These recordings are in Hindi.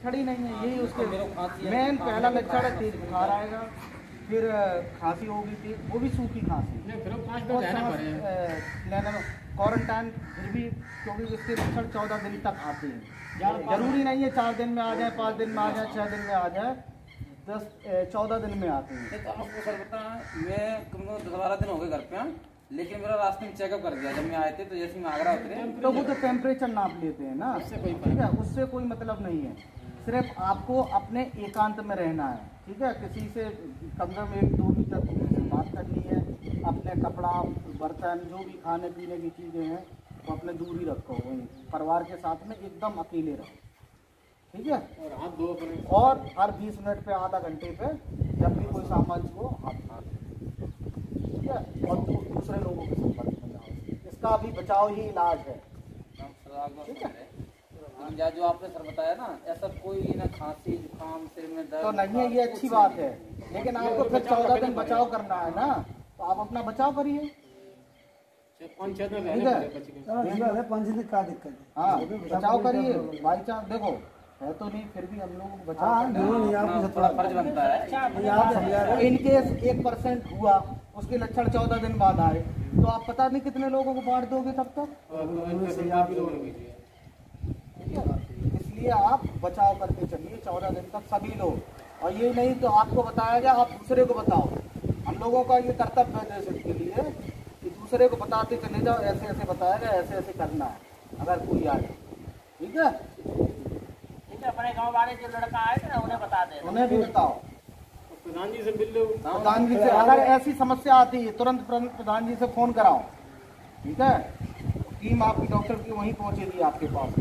लक्षण ही नहीं है, यही उसके मेन पहला लक्षण है। तेज बुखार आएगा, फिर खांसी होगी तेज, वो भी सूखी खांसी, और सांस लेने में क्वारंटाइन फिर भी, क्योंकि इसके लक्षण 14 दिन तक आते हैं। जरूरी नहीं है 4 दिन में आ जाए, 5 दिन में आ जाए, 6 दिन में आ जाए, 14 दिन में आते हैं। तो आपको सर बताएं, मैं कम से कम 10-12 दिन हो गए घर पे, लेकिन मेरा रास्ते में चेकअप कर दिया जब मैं आए थे, तो जैसे मैं आगरा उतरे तो वो तो टेम्परेचर नाप लेते हैं ना, ठीक है, उससे कोई मतलब नहीं है। सिर्फ आपको अपने एकांत में रहना है, ठीक है, किसी से कम से कम 1-2 मीटर दूरी से बात करनी है, अपने कपड़ा बर्तन जो भी खाने पीने की चीज़ें हैं वो अपने दूर ही रखो, वहीं परिवार के साथ में एकदम अकेले रहो, ठीक है। और हर 20 मिनट पे, आधा घंटे पे जब भी कोई सामान हो हाथ, ठीक है, और दूसरे लोगों के संपर्क में जाओ, इसका भी बचाव ही इलाज है, ठीक है। जो आपने सर बताया ना, ऐसा कोई ना खांसी जुकाम सिर में दर्द तो नहीं है, ये अच्छी बात है, लेकिन आपको फिर 14 दिन बचाव करना है ना, तो आप अपना बचाव करिए, ठीक है, 5 दिन का दिक्कत है, हाँ बचाव करिए। बाई चांस देखो है तो नहीं, फिर भी हम लोगों को बचाव थोड़ा फर्ज बनता है। इनकेस 1% हुआ, उसके लक्षण 14 दिन बाद आए, तो आप पता नहीं कितने लोगों को बांट दोगे तब तक। इसलिए आप बचाव करके चलिए 14 दिन तक सभी लोग, और ये नहीं तो आपको बताया गया आप दूसरे को बताओ। हम लोगों का ये कर्तव्य है देश के लिए कि दूसरे को बताते चले जाओ, ऐसे ऐसे बताया गया, ऐसे ऐसे करना है, अगर कोई आए, ठीक है। अपने गांव वाले जो लड़का आए थे ना, उन्हें बता दे, उन्हें भी बताओ, प्रधान जी से मिल लो, प्रधान जी से अगर ऐसी समस्या आती है तुरंत प्रधान जी से फोन कराओ, ठीक है, टीम आपकी डॉक्टर की वहीं पहुंचेगी आपके पास।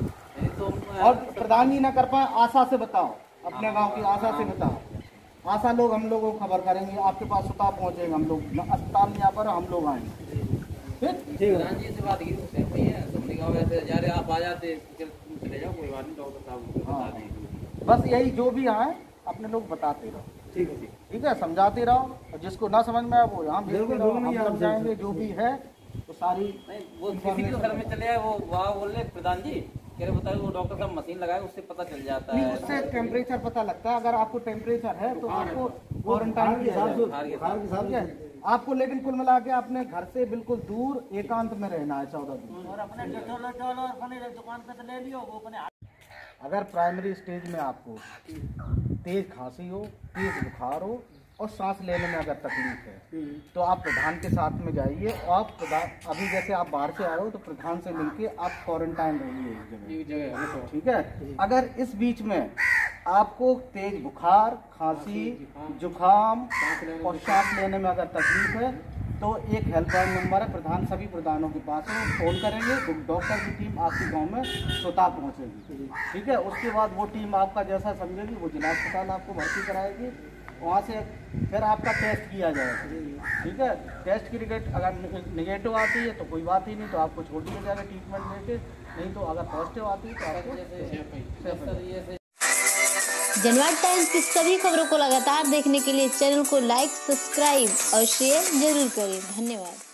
और प्रधान जी ना कर पाए, आशा से बताओ, अपने गांव की आशा से बताओ, आशा लोग हम लोगों को खबर करेंगे, आपके पास स्वतः पहुंचेंगे, हम लोग अस्पताल में यहाँ पर हम लोग आएंगे, ठीक। प्रधान जी से बात की उससे भैया सबने कहा वैसे जा रहे आप आ जाते, चले जाओ, कोई बात नहीं, डॉक्टर साहब बता देंगे। बस यही, जो भी आए अपने लोग बताते रहो, ठीक है, ठीक है, समझाते रहो, और जिसको ना समझ में आए वो यहाँ समझाएंगे, जो भी है तो सारी वो किसी के घर में चले आए, वो वहाँ बोल रहे प्रधान जी कह रहे बताए, वो डॉक्टर साहब मशीन लगाए, उससे पता चल जाता है, उससे टेम्परेचर पता लगता है। अगर आपको टेम्परेचर है तो आपको क्वारंटाइन किया जाए आपको, लेकिन कुल मिला के अपने घर से बिल्कुल दूर एकांत में रहना है 14 दिन। और अपने डेटॉल और अपने दुकान पे तो ले लियो, वो अपने। अगर प्राइमरी स्टेज में आपको तेज खांसी हो, तेज बुखार हो और सांस लेने में अगर तकलीफ है, तो आप प्रधान के साथ में जाइए, और आप प्रधान, अभी जैसे आप बाहर से आए हो तो प्रधान से मिलके आप क्वारंटाइन रहिए इस जगह, ठीक है। अगर इस बीच में आपको तेज बुखार, खांसी, जुकाम और सांस लेने में अगर तकलीफ है, तो एक हेल्पलाइन नंबर है, प्रधान सभी प्रधानों के पास है, वो फोन करेंगे, डॉक्टर की टीम आपके गांव में स्वतः पहुंचेगी, ठीक है। उसके बाद वो टीम आपका जैसा समझेगी, वो जिला अस्पताल आपको भर्ती कराएगी, वहाँ से फिर आपका टेस्ट किया जाएगा, ठीक है। टेस्ट की रिजल्ट अगर निगेटिव आती है तो कोई बात ही नहीं, तो आपको छोड़ दिया जाएगा ट्रीटमेंट लेके, नहीं तो अगर पॉजिटिव आती है तो आपको। जनवाद टाइम्स की सभी खबरों को लगातार देखने के लिए चैनल को लाइक, सब्सक्राइब और शेयर जरूर करें। धन्यवाद।